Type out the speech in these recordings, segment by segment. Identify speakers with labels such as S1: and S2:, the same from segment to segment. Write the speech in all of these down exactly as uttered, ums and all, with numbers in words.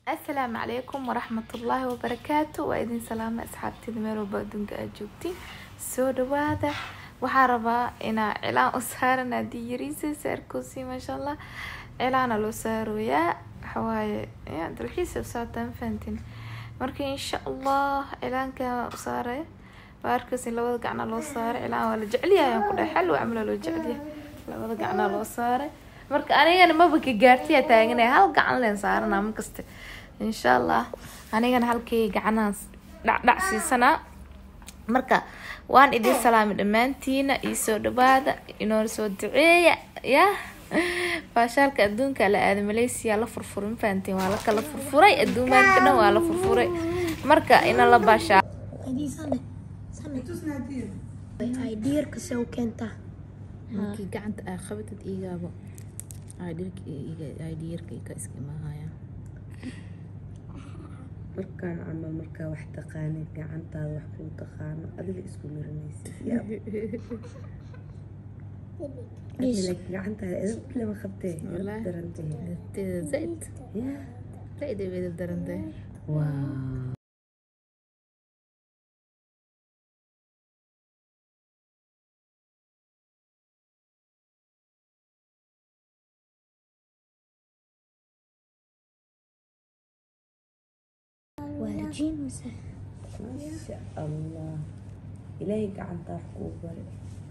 S1: السلام عليكم ورحمة الله وبركاته وإذن سلام أصحابتي دميرو بادونك أجوبتي سو دوادا وحاربا إنا إعلان أسهارنا دي يريسي سيركوسي ما شاء الله إعلان الأسهارو يا حواي يا دلحيسي وساعتان فانتين مركي إن شاء الله إعلان كأسهاري واركسين لو وضقعنا الأسهار إعلان ولا جعليها ينقل حلو عملوا له جعليها لو وضقعنا الأسهاري marka anigana ma baki gaartiya taaganay hal gacan leen saarana ma kaste insha Allah anigana halkii gacanaan dhac dhac siisana marka waan idin salaami dhamaantiina ii soo dhawaada inoo soo duceeya ya faashaalka adduunka la aad Malaysia la furfurin faantiin waa la kala furfuray adduumaadkana waa la furfuray marka ina la baasha
S2: هذه سنة سنة ay diirka soo keenta
S3: markii gacanta ay qabatid iigaabo ay dirka iiga ay diirka ka iskimaahaya
S4: markaan ama marka wax taqaanid gacantaada wax ku taqaano adiga isku miranaysid yaa adiga gacantaada edeb lama qabtay darantay
S3: tida zaid
S4: ya
S3: zaid way darantay
S4: wow
S2: وارجين وسه
S4: ما شاء الله إلهي قعنتا حقوق بري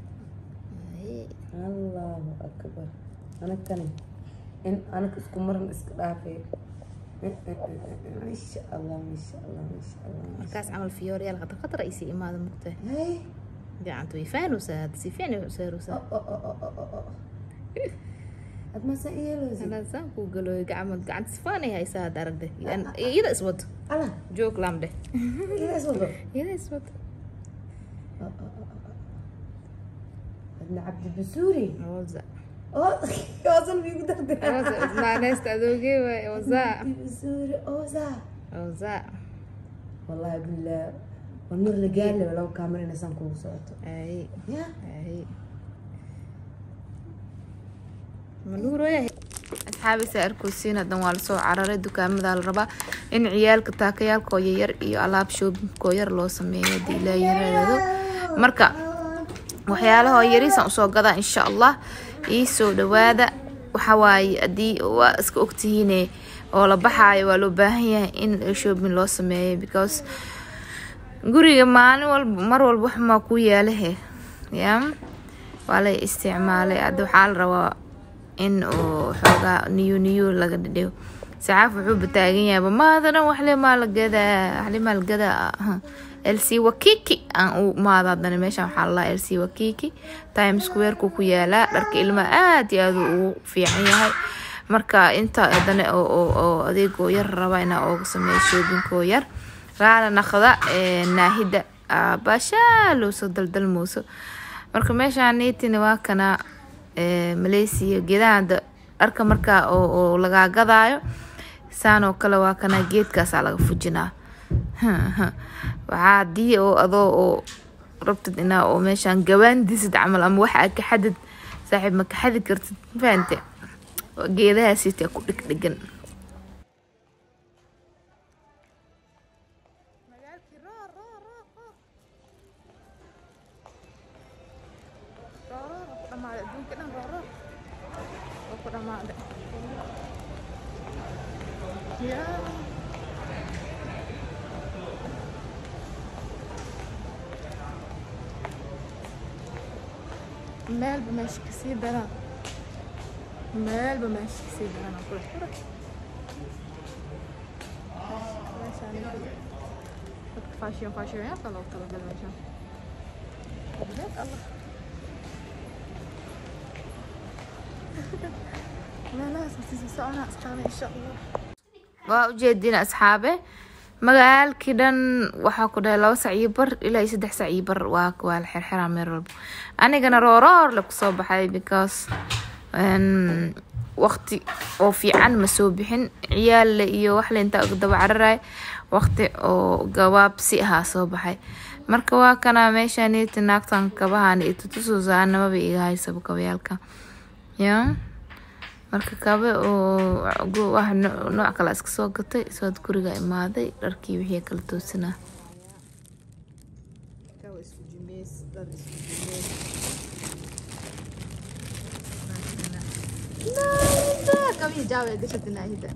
S4: الله أكبر أنا كني إن أنا كسكو مرن إسكرافي ما شاء الله ما شاء الله ما شاء الله
S3: markaas amal fiyooriya la qadar qadar ay si imaado mugtay
S4: هاي
S3: gacantu way faanusaad si fiican u seerusa
S4: أد ما سئيلوزي
S3: ana san ku galo gacmad gacant sifaanay haysaa daragde iyada iswad
S4: ألا
S3: joog lamde
S4: إيه أسوده
S3: iyada iswad
S4: ابن عبد البسوري
S3: awza
S4: أوه يوصل بيقدر ده
S3: awza ma neesta adoge way awza
S4: عبد البسوري أوزا
S3: awza
S4: والله بالله والنور اللي قال لي ولو كاميرا نسان كوب صوته
S3: ay
S4: يا
S3: ay maluuraya
S1: asxaabi saarkoosiina dan waa la soo cararay dukaamada la rabaa in ciyaalka taakayaalka yar iyo alaab shopping yar loo sameeyo diilaayirado marka waxyaalaha yariisan u soo gadaa insha Allah ii soo dhawaada waxa waaye adii waa iska ogtihiin oo la baxaayo waa loo baahan yahay in shopping loo sameeyo because guriga maalin walba mar walba wax ma ku yaalahe ya waa la isticmaalay ad waxa la rabaa in oo xoga niyo niyo laga dhidhiyo saaf wuxuu bataagan yahay maadana wax le maal gada wax le maal gada L C Wakiki aan u maadadana meesha waxa la L C Wakiki Times Square ku ku yaala dharka ilma aad iyo aad u fiican yahay marka inta adana oo adeego yar raba ina oo sameeyo shopping ko yar raala naqda ee naahida bashaalo soo daldal muuso marka meesha neetina waa kana Malaysia geedada arka marka oo laga gadaayo saano kala waa kana geedkaas laga fujinaa waxa dii oo adoo oo rabtid ina oo meeshan gawaandisid amal ama waxa ka xadid saaxiib ma ka xadid kartid faante geedaha sita ku dhigdhigan مال بماشي كسي درا مال بماشي كسي درا نقول حرك ليش انا فاشيون فاشيون يا طلعوا طلعوا بالمشان الله لا لا سأنا أستعمل إن شاء الله وأجدين أصحابي magaalkii dhan waxa ku dhahay laba sac iyo bar ilaa saddex sac iyo bar waa waa xirxira meel walba anigana rooroor la ku soo baxay because een waqti oo fiican ma soo bixin ciyaal iyo wax la inta ugu daba cararay waqti oo gawaab si ah soo baxay marka waa kana meeshaan inta naagtan kabahan iyo tutusoo saanama bay iga hayso kabayalka ya marka kabe oo wax nooc kale iska soo gatay soo guriga imaaday dharkii wixii kala toosinaa
S3: kabe isku jimeys dhar isku jimeys لا كم يجاوب قشتنا هيدا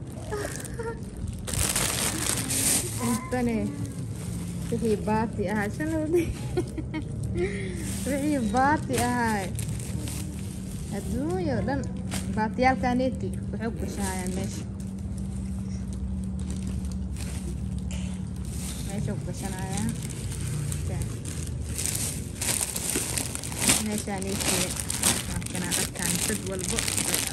S3: انتني وحي باتي اهاي شنو دي وحي باتي اهاي الدنيا دن باتيال كانيتي وحب شايا ماشي ماشي وبشنايا ماشي انيتي كان كان سد والبق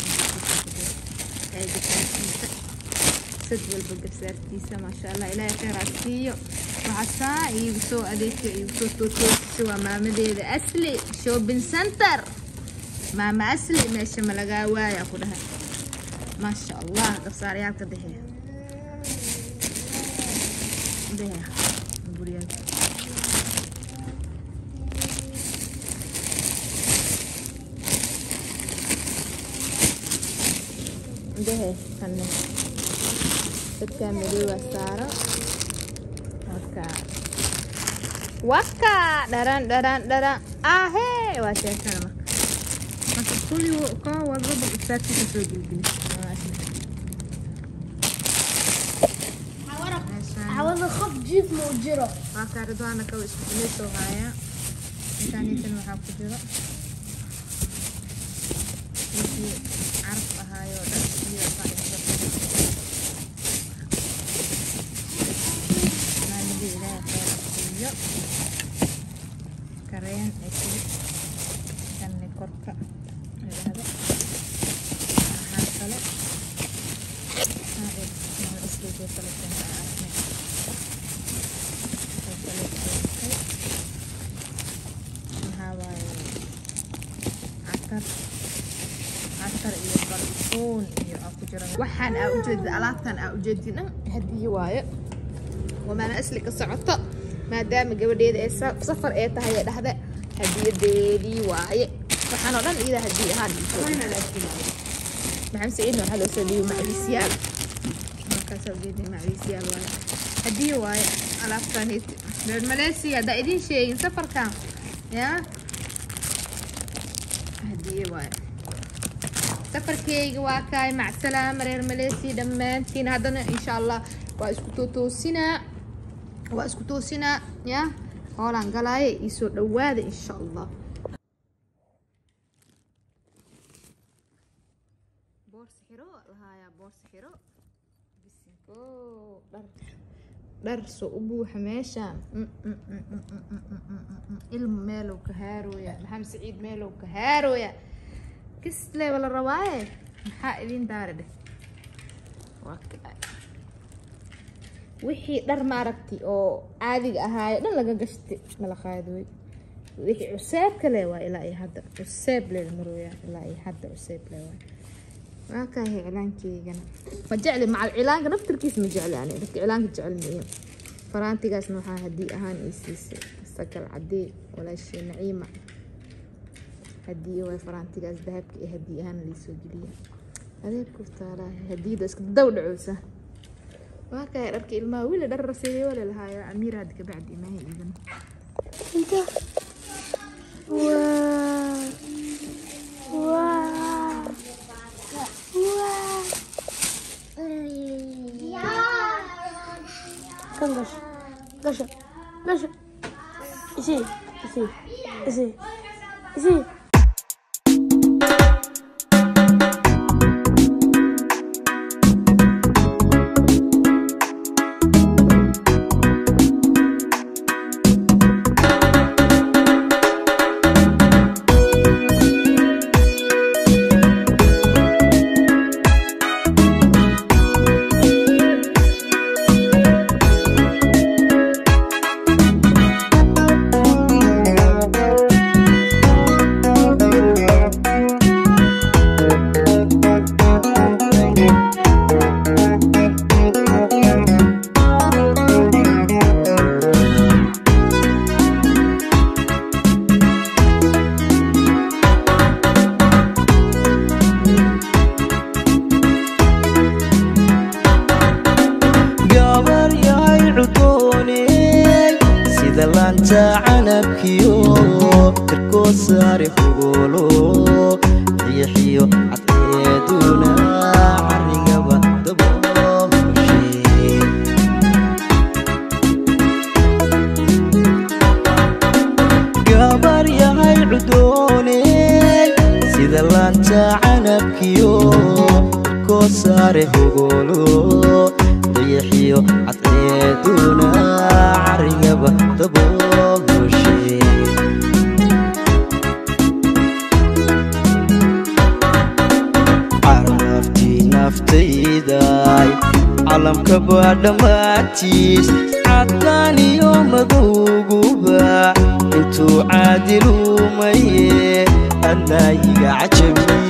S3: هيدي كانت سد والبق بسارتيسا ما شاء الله إلهي خير عسيو وعسا يبسو أديك يبسو توتو سوا مامدي أسلي شوبين سنتر ماما أسلي ماشي ملقا وايا كلها ما شاء الله قصاريات دهي دهي نقوليات ده خلنا تكملي وسارة وكا وكا دران دران دران آهي واشي كلمة ما تقولي وكا والربع بساتي تسوي الجنس
S2: حاول اخف جسمه وجره
S3: هكا رضوانا كويس بنيتو غاية ثاني تنو حاب جرا عرف هاي ولا كرين أكيد كان نكرك هذا هذا هذا من أسلوب ثلاثين عشرة هذا عطر عطر إيه برفون إيه أكو جرا وحن أوجد ألاتن أوجدنا هدي وايد وما أنا أسلك الصعطة ما دام قبل سفر إيه تهيأ لهذا هدي ديدي واي فحنا رن إذا هدي هذا وين الأكل مع سعيد وحلو سليم مع السيال ما كسر جدي مع السيال واي هدي واي على فكرة بالماليزيا ده إدين شيء سفر كام يا هدي واي سفر كي واكاي مع السلامة رير ماليزيا دمانتين هذا إن شاء الله واسكتو توسينا واسكتو توسينا يا هولان قلاي يسوع دواد إن شاء الله بورس حرو لها يا بورس حرو بسنكو در درس أبو حماشة علم ماله كهارو يا محمد سعيد ماله كهارو يا كسلة ولا رواية محاقلين دارده wixii dhar ma aragti oo caadiga ahaay dhan laga gashtay mala qaadooy wixii cuseeb kale waa ilaa ay hadda cuseeb leh marooya ilaa ay hadda cuseeb leh waa ma ka hay cilaankeygana ma jecli macal cilaanka naftirkiis ma jecli ani dadka cilaanka jecel miyo faraantigaasna waxaa hadii ahaan ii siisay sakal cadee walaashii naciima hadii way faraantigaas dahabka ee hadii ahaan la soo geliyay adeeg ku taala hadiida iska daw dhacaysa وهكا ربكي الماء ولا درسي ولا لها يا أميرة هذيك بعد ما هي إذن
S2: انت واو واو واو كم قش قش قش إشي إشي إشي إشي
S5: عنبكيو الكوسار فقولو يحيو عطيدونا عرقبة دبوم شي قبر يا هاي عدوني سيدا لانتا عنبكيو الكوسار فقولو يحيو عطيدونا عرقبة دبوم شي عرفتي نفتيداي علم كبار دماتيس عطاني يوم ذوقوبا انتو عادلو ميه أنا يعجبني